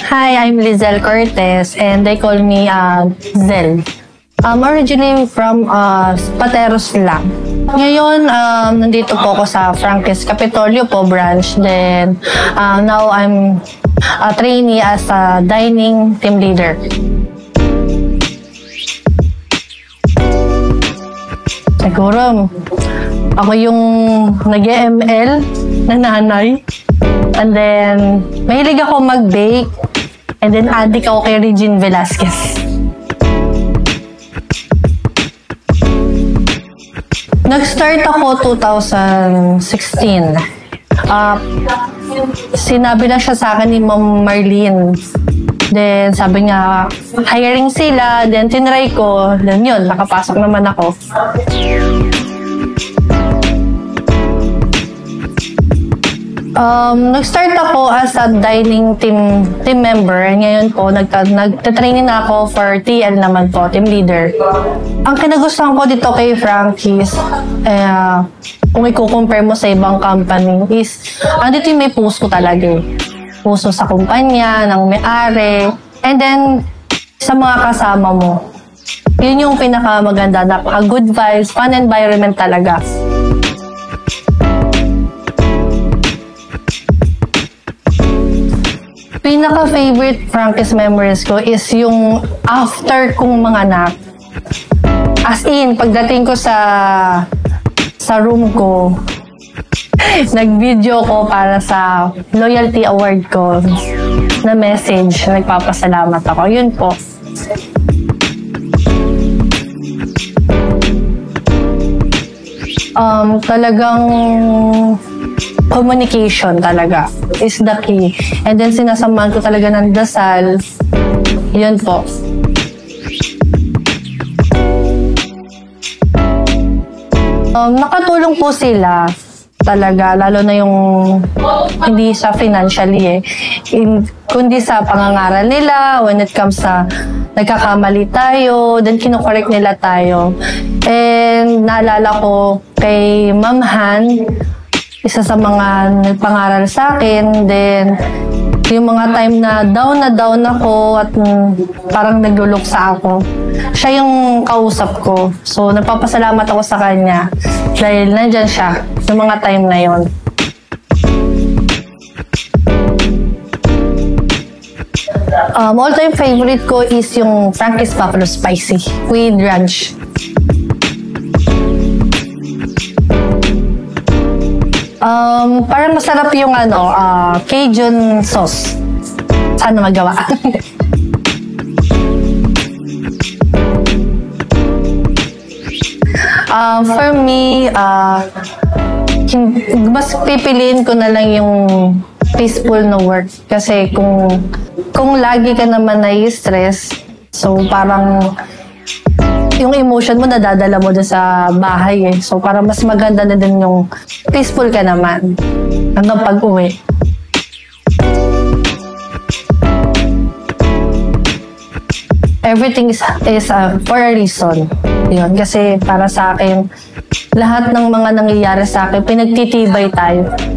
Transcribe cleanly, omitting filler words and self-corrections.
Hi, I'm Lizelle Cortez and they call me Zel. I'm originally from Pateros lang. Ngayon, nandito po ako sa Frankie's Capitolio po branch. Then, now I'm a trainee as a dining team leader. Siguro, ako yung nag-ML na nanay. And then, mahilig ako mag-bake. And then, addict ako kay Regine Velasquez. Nag-start ako 2016. Sinabi na siya sa akin ni Ma'am Marlene. Then, sabi niya, hiring sila. Then, tinry ko. Then, yun, nakapasok naman ako. Nag-start ako as a dining team member. Ngayon po, nagtatraining na ako for TL naman po, team leader. Ang kinagustuhan ko dito kay Frankie's, kung i-compare mo sa ibang company, is andito yung may puso talaga. Puso sa kumpanya, ng may-ari, and then sa mga kasama mo. Yun yung pinakamaganda, napaka-good vibes, fun environment talaga. Pinaka-favorite Frankie's memories ko is yung after kong manganak. As in, pagdating ko sa room ko, nag-video ko para sa loyalty award ko na message. Nagpapasalamat ako. Yun po. Talagang communication talaga is the key. And then sinasamahan ko talaga ng dasal. Yun po. Nakatulong po sila talaga, lalo na yung hindi sa financially kundi sa pangangaral nila when it comes sa nagkakamali tayo, then kinokorek nila tayo. And naalala ko kay Ma'am Han, isa sa mga nagpangaral sa akin, then yung mga time na down ako at parang nagluluksa ako, siya yung kausap ko. So, nagpapasalamat ako sa kanya dahil nandyan siya sa mga time na yon. All-time favorite ko is yung Frankie's Buffalo Spicy with ranch. Parang masarap yung Cajun sauce. Sana magawa. For me, mas pipiliin ko na lang yung peaceful na work. Kasi kung lagi ka naman na-stress, so parang yung emotion mo nadadala mo dun sa bahay eh. So parang mas maganda na din yung peaceful ka naman hanggang pag-uwi. Everything is for a reason. Yun. Kasi para sa akin, lahat ng mga nangyayari sa akin, pinagtitibay tayo.